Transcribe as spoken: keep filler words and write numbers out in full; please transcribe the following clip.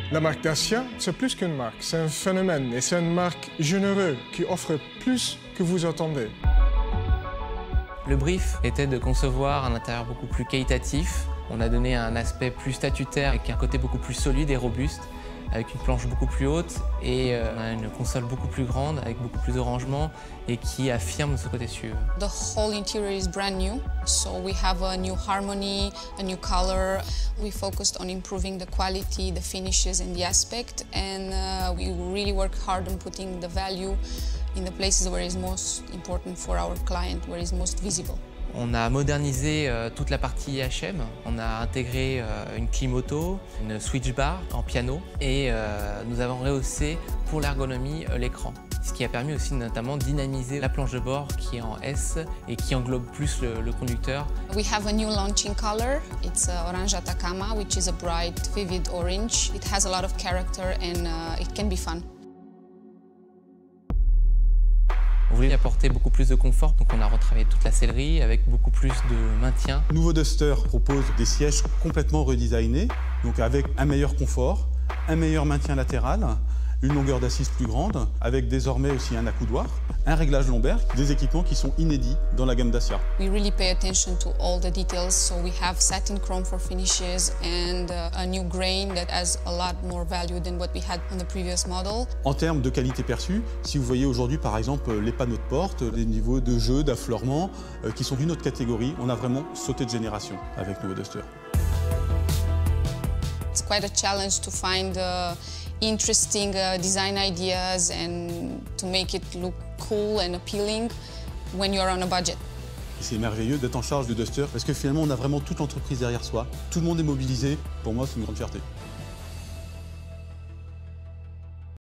La marque Dacia, c'est plus qu'une marque, c'est un phénomène et c'est une marque généreuse qui offre plus que vous attendez. Le brief était de concevoir un intérieur beaucoup plus qualitatif. On a donné un aspect plus statutaire avec un côté beaucoup plus solide et robuste, avec une planche beaucoup plus haute et euh, une console beaucoup plus grande, avec beaucoup plus de rangement et qui affirme ce côté suave. The whole interior is brand new, so we have a new harmony, a new color. We focused on improving the quality, the finishes and the aspect, and uh, we really work hard on putting the value in the places where it's most important for our client, where it's most visible. On a modernisé euh, toute la partie H M. On a intégré euh, une clim auto, une switch bar en piano et euh, nous avons rehaussé pour l'ergonomie euh, l'écran. Ce qui a permis aussi notamment de dynamiser la planche de bord qui est en S et qui englobe plus le, le conducteur. We have a new launching color. It's uh, Orange Atacama, which is a bright, vivid orange. It has a lot of character and uh, it can be fun. On voulait apporter beaucoup plus de confort, donc on a retravaillé toute la sellerie avec beaucoup plus de maintien. Le nouveau Duster propose des sièges complètement redesignés, donc avec un meilleur confort, un meilleur maintien latéral, une longueur d'assise plus grande, avec désormais aussi un accoudoir, un réglage lombaire, des équipements qui sont inédits dans la gamme Dacia. We really pay attention to all the details, so we have satin chrome for finishes and uh, a new grain that has a lot more value than what we had on the previous model. En termes de qualité perçue, si vous voyez aujourd'hui par exemple les panneaux de porte, les niveaux de jeu, d'affleurement, euh, qui sont d'une autre catégorie, on a vraiment sauté de génération avec le nouveau Duster. It's quite a challenge to find uh, interesting uh, design ideas and to make it look cool and appealing when you're on a budget. C'est merveilleux d'être en charge du Duster parce que finalement on a vraiment toute l'entreprise derrière soi. Tout le monde est mobilisé. Pour moi, c'est une grande fierté.